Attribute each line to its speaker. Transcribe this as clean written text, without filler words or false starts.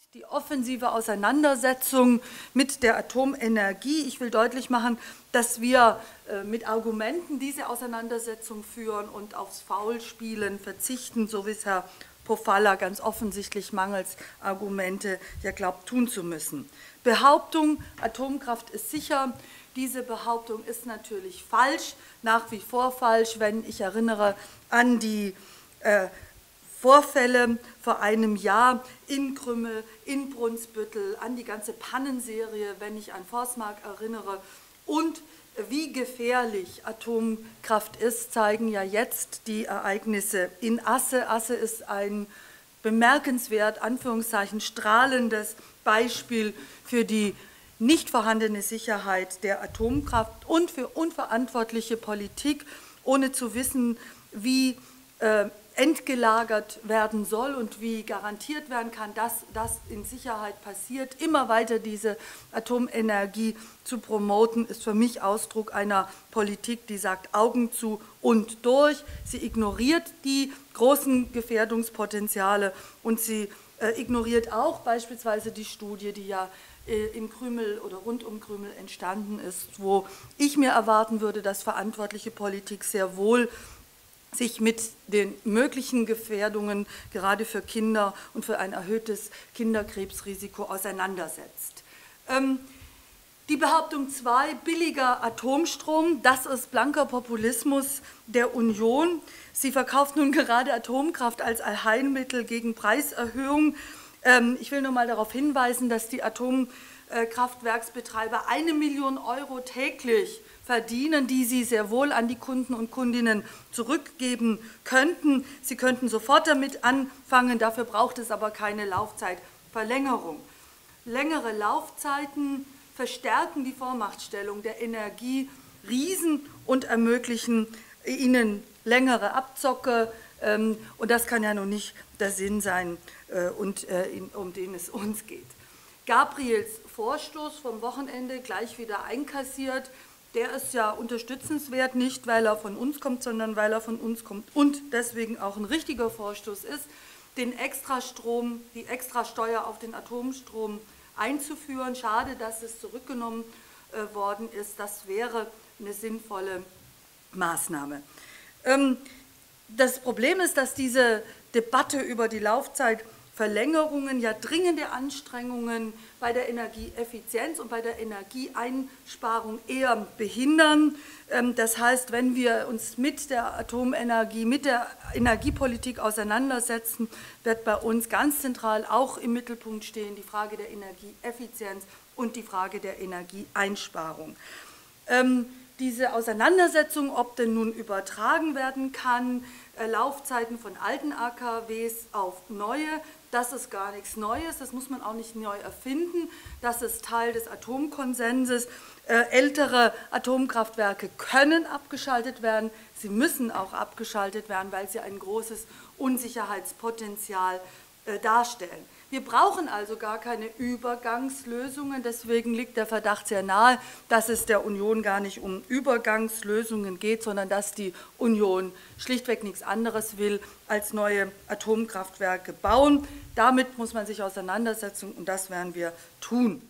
Speaker 1: die offensive Auseinandersetzung mit der Atomenergie. Ich will deutlich machen, dass wir mit Argumenten diese Auseinandersetzung führen und aufs Faulspielen verzichten, so wie es Herr Pofalla ganz offensichtlich mangels Argumente ja glaubt tun zu müssen. Behauptung, Atomkraft ist sicher. Diese Behauptung ist natürlich falsch, nach wie vor falsch, wenn ich erinnere an die Vorfälle vor einem Jahr in Krümmel, in Brunsbüttel, an die ganze Pannenserie, wenn ich an Forsmark erinnere. Und wie gefährlich Atomkraft ist, zeigen ja jetzt die Ereignisse in Asse. Asse ist ein bemerkenswert, Anführungszeichen, strahlendes Beispiel für die nicht vorhandene Sicherheit der Atomkraft und für unverantwortliche Politik, ohne zu wissen, wie entgelagert werden soll und wie garantiert werden kann, dass das in Sicherheit passiert. Immer weiter diese Atomenergie zu promoten, ist für mich Ausdruck einer Politik, die sagt Augen zu und durch. Sie ignoriert die großen Gefährdungspotenziale und sie ignoriert auch beispielsweise die Studie, die ja in Krümel oder rund um Krümel entstanden ist, wo ich mir erwarten würde, dass verantwortliche Politik sehr wohl sich mit den möglichen Gefährdungen gerade für Kinder und für ein erhöhtes Kinderkrebsrisiko auseinandersetzt. Die Behauptung 2, billiger Atomstrom, das ist blanker Populismus der Union. Sie verkauft nun gerade Atomkraft als Allheilmittel gegen Preiserhöhung. Ich will nur mal darauf hinweisen, dass die Atomkraftwerksbetreiber 1 Million Euro täglich verdienen, die sie sehr wohl an die Kunden und Kundinnen zurückgeben könnten. Sie könnten sofort damit anfangen, dafür braucht es aber keine Laufzeitverlängerung. Längere Laufzeiten verstärken die Vormachtstellung der Energieriesen und ermöglichen ihnen längere Abzocke. Und das kann ja nun nicht der Sinn sein, um den es uns geht. Gabriels Vorstoß vom Wochenende gleich wieder einkassiert. Der ist ja unterstützenswert, nicht weil er von uns kommt, sondern weil er von uns kommt und deswegen auch ein richtiger Vorstoß ist, den Extrastrom, die Extrasteuer auf den Atomstrom einzuführen. Schade, dass es zurückgenommen worden ist. Das wäre eine sinnvolle Maßnahme. Das Problem ist, dass diese Debatte über die Laufzeitverlängerungen ja dringende Anstrengungen bei der Energieeffizienz und bei der Energieeinsparung eher behindern. Das heißt, wenn wir uns mit der Atomenergie, mit der Energiepolitik auseinandersetzen, wird bei uns ganz zentral auch im Mittelpunkt stehen die Frage der Energieeffizienz und die Frage der Energieeinsparung. Diese Auseinandersetzung, ob denn nun übertragen werden kann, Laufzeiten von alten AKWs auf neue, das ist gar nichts Neues, das muss man auch nicht neu erfinden, das ist Teil des Atomkonsenses. Ältere Atomkraftwerke können abgeschaltet werden, sie müssen auch abgeschaltet werden, weil sie ein großes Unsicherheitspotenzial darstellen. Wir brauchen also gar keine Übergangslösungen, deswegen liegt der Verdacht sehr nahe, dass es der Union gar nicht um Übergangslösungen geht, sondern dass die Union schlichtweg nichts anderes will, als neue Atomkraftwerke bauen. Damit muss man sich auseinandersetzen und das werden wir tun.